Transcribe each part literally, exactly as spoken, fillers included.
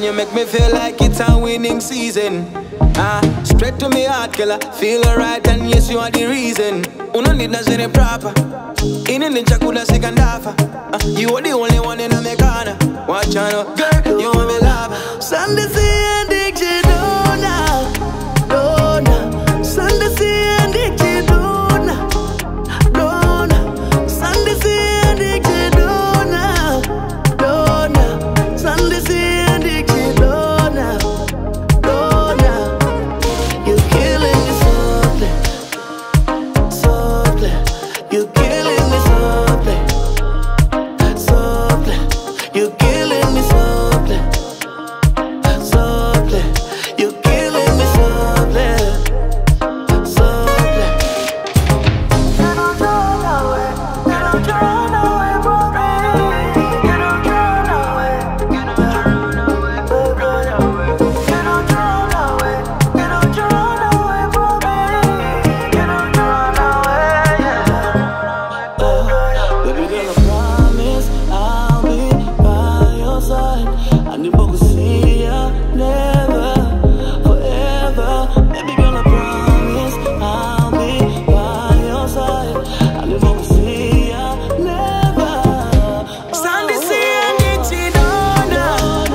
and you make me feel like it's a winning season. Ah, straight to me heart, killer. Feel alright, and yes, you are the reason. Uno need not say proper. In the chakuda second half. Ah, you are the only one in a me corner. Watch out, girl, you want me love. Sunday see and Dixie Dona, Dona. Sunday see and Dixie Dona, Dona. Sunday see and Dixie Dona, Dona. Sunday see and Dixie Dona, Dona. You killing me softly, softly. You killing me softly, softly. You killing me softly, softly. You killing me softly, softly. You don't run away, you don't run away from me. You don't run away, you don't run away, run away. You don't run away, you don't run away from me. You don't run away, yeah. Baby girl, I promise I'll be by your side. I need to see ya never, forever. Baby girl, I promise I'll be by your side. I need to see ya never. Sunday see and Dixie Dona,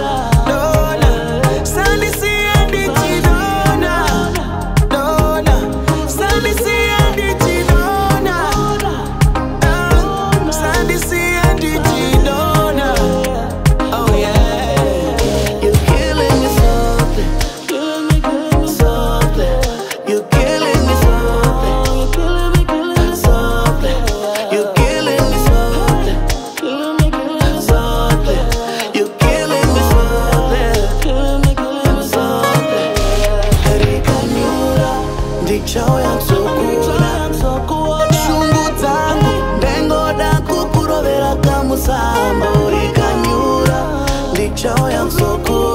Dona. Sunday see and Dixie Dona, Dona. Sunday see and Dixie Dona, ah. Sunday see and Dixie Dona. Oh yeah. You killing me softly, killing me, killing me softly. You killing me softly, you killing me, killing me softly. You killing me softly, killing me, killing me softly. You killing me softly, killing me, killing me softly. Erikanyura, ndichao ya msokura, shungu zangu, ndengo daku kurovera kamusambo. Erikanyura, ndichao ya msokura.